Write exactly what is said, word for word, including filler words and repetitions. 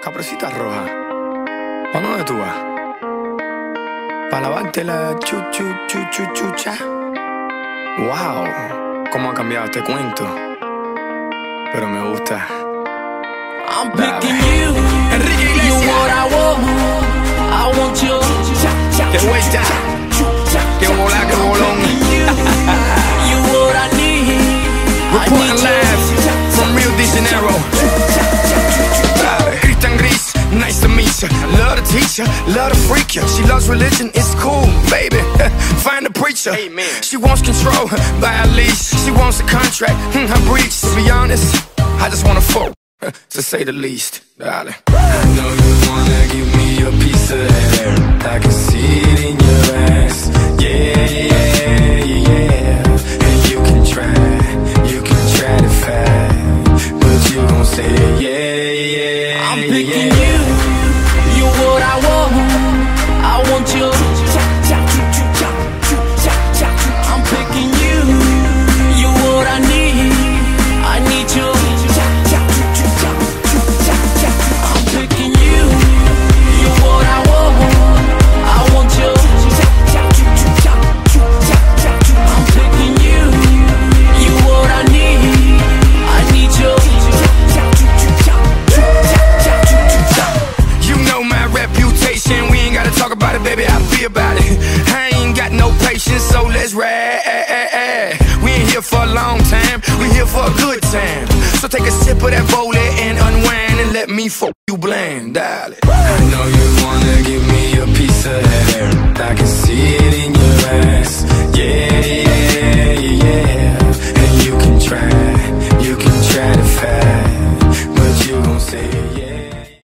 Capricita roja, ¿pa' dónde tú vas? ¿Pa' lavarte la chu chu chu chu chucha? Wow, cómo ha cambiado este cuento. Pero me gusta. I'm picking you, Enrique Iglesias. You what I want, I want you. De vuelta, que bola, que bolón. You what I need, Reporting live from Rio de Janeiro. Cristian Gris, nice to meet ya. Love to teach ya, love to freak ya. She loves religion, it's cool, baby. Find a preacher. Amen. She wants control by a leash. She wants a contract, hmm, her breach. To be honest, I just wanna fuck, to say the least, darling. I know you wanna give me a piece of that. I can see it in your ass. Yeah, yeah, yeah. And you can try, you can try to fight, but you gon' say yeah, yeah. I'm picking yeah. you. You what I want, I want you. I'm picking you. You what I need, I need you. I'm picking you. You what I want, I want you. I'm picking you. You what I need, I need you. You know my reputation, we ain't gotta talk about it, baby, I feel about it. I ain't got no patience, so let's ride. We ain't here for a long time, we here for a good time. So take a sip of that Volley and unwind and let me fuck you blind, darling. I know you wanna give me a piece of that. I can see it in your eyes.